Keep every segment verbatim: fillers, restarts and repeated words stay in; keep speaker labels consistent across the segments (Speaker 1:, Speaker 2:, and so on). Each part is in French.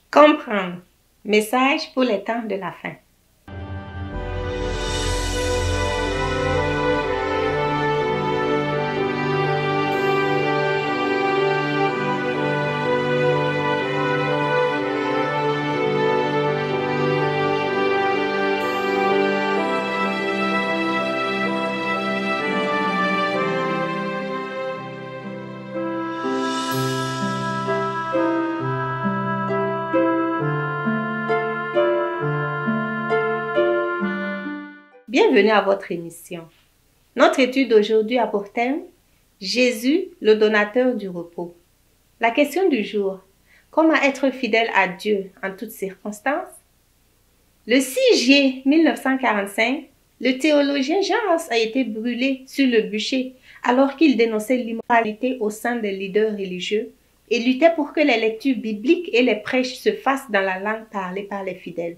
Speaker 1: Comprendre. Message pour les temps de la fin. Bienvenue à votre émission. Notre étude d'aujourd'hui a pour thème Jésus, le donateur du repos. La question du jour, comment être fidèle à Dieu en toutes circonstances? Le six juillet mille neuf cent quarante-cinq, le théologien Jean Hus a été brûlé sur le bûcher alors qu'il dénonçait l'immoralité au sein des leaders religieux et luttait pour que les lectures bibliques et les prêches se fassent dans la langue parlée par les fidèles.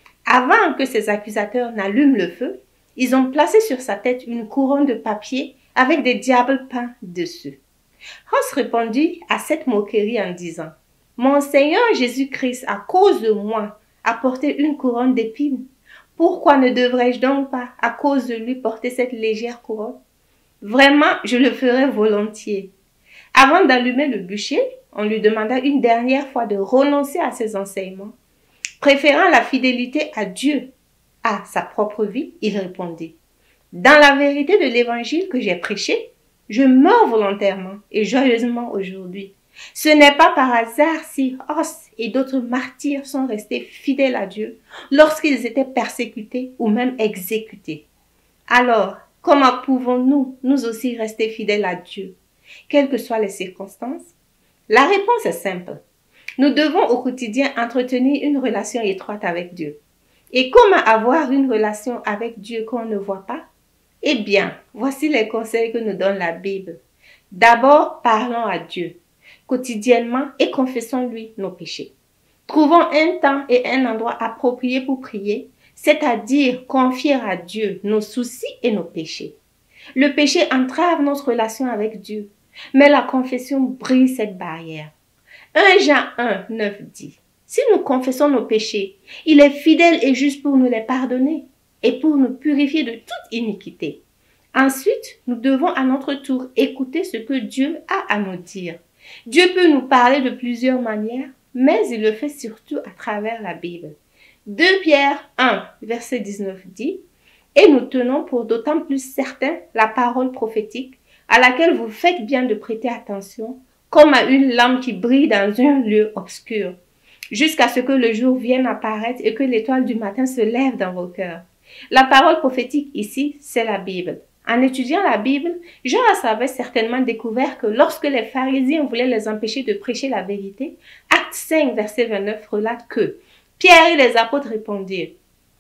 Speaker 1: Avant que ses accusateurs n'allument le feu, ils ont placé sur sa tête une couronne de papier avec des diables peints dessus. Hus répondit à cette moquerie en disant « Mon Seigneur Jésus-Christ, à cause de moi, a porté une couronne d'épines. Pourquoi ne devrais-je donc pas, à cause de lui, porter cette légère couronne? Vraiment, je le ferais volontiers. » Avant d'allumer le bûcher, on lui demanda une dernière fois de renoncer à ses enseignements. Préférant la fidélité à Dieu à sa propre vie, il répondit « Dans la vérité de l'évangile que j'ai prêché, je meurs volontairement et joyeusement aujourd'hui. Ce n'est pas par hasard si Hus et d'autres martyrs sont restés fidèles à Dieu lorsqu'ils étaient persécutés ou même exécutés. Alors, comment pouvons-nous, nous aussi, rester fidèles à Dieu, quelles que soient les circonstances? La réponse est simple. Nous devons au quotidien entretenir une relation étroite avec Dieu. Et comment avoir une relation avec Dieu qu'on ne voit pas? Eh bien, voici les conseils que nous donne la Bible. D'abord, parlons à Dieu quotidiennement et confessons-lui nos péchés. Trouvons un temps et un endroit appropriés pour prier, c'est-à-dire confier à Dieu nos soucis et nos péchés. Le péché entrave notre relation avec Dieu, mais la confession brise cette barrière. un Jean un, neuf dit « Si nous confessons nos péchés, il est fidèle et juste pour nous les pardonner et pour nous purifier de toute iniquité. » Ensuite, nous devons à notre tour écouter ce que Dieu a à nous dire. Dieu peut nous parler de plusieurs manières, mais il le fait surtout à travers la Bible. deux Pierre un, verset dix-neuf dit « Et nous tenons pour d'autant plus certain la parole prophétique à laquelle vous faites bien de prêter attention, comme à une lampe qui brille dans un lieu obscur, jusqu'à ce que le jour vienne apparaître et que l'étoile du matin se lève dans vos cœurs. » La parole prophétique ici, c'est la Bible. En étudiant la Bible, Jean avait certainement découvert que lorsque les pharisiens voulaient les empêcher de prêcher la vérité, Acte cinq, verset vingt-neuf relate que Pierre et les apôtres répondirent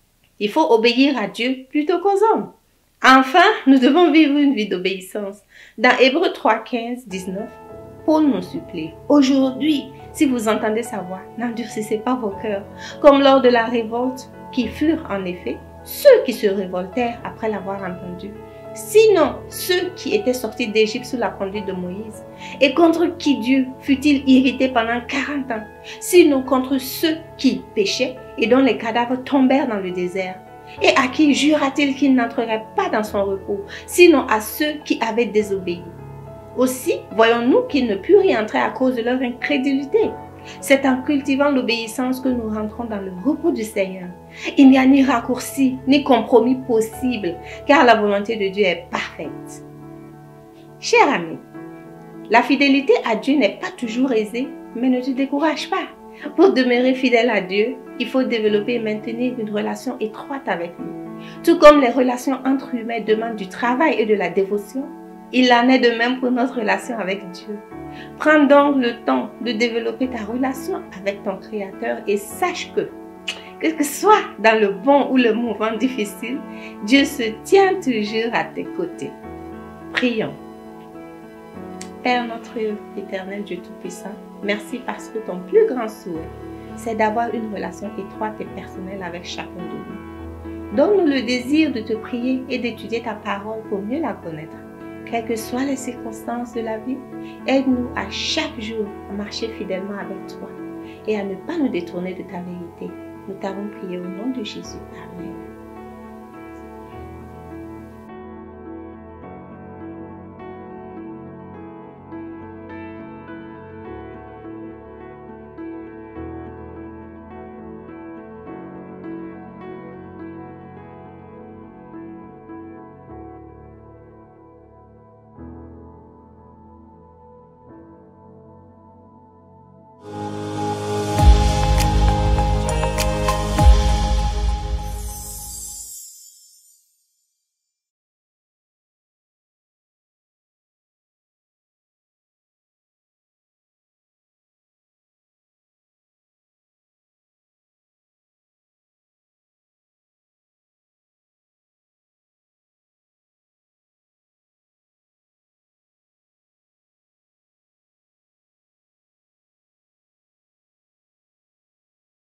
Speaker 1: « Il faut obéir à Dieu plutôt qu'aux hommes. » Enfin, nous devons vivre une vie d'obéissance. Dans Hébreux trois, quinze, dix-neuf, Paul nous supplie « Aujourd'hui, si vous entendez sa voix, n'endurcissez pas vos cœurs, comme lors de la révolte qui furent en effet ceux qui se révoltèrent après l'avoir entendu. Sinon, ceux qui étaient sortis d'Égypte sous la conduite de Moïse, et contre qui Dieu fut-il irrité pendant quarante ans, sinon contre ceux qui péchaient et dont les cadavres tombèrent dans le désert. Et à qui jura-t-il qu'il n'entrerait pas dans son repos, sinon à ceux qui avaient désobéi? Aussi, voyons-nous qu'ils ne purent y entrer à cause de leur incrédulité. C'est en cultivant l'obéissance que nous rentrons dans le repos du Seigneur. Il n'y a ni raccourci, ni compromis possible, car la volonté de Dieu est parfaite. Cher ami, la fidélité à Dieu n'est pas toujours aisée, mais ne te décourage pas. Pour demeurer fidèle à Dieu, il faut développer et maintenir une relation étroite avec lui. Tout comme les relations entre humains demandent du travail et de la dévotion, il en est de même pour notre relation avec Dieu. Prends donc le temps de développer ta relation avec ton Créateur et sache que, quel que soit dans le bon ou le moment difficile, Dieu se tient toujours à tes côtés. Prions. Père notre éternel Dieu Tout-Puissant, merci parce que ton plus grand souhait, c'est d'avoir une relation étroite et personnelle avec chacun de nous. Donne-nous le désir de te prier et d'étudier ta parole pour mieux la connaître. Quelles que soient les circonstances de la vie, aide-nous à chaque jour à marcher fidèlement avec toi. et à ne pas nous détourner de ta vérité. Nous t'avons prié au nom de Jésus. Amen.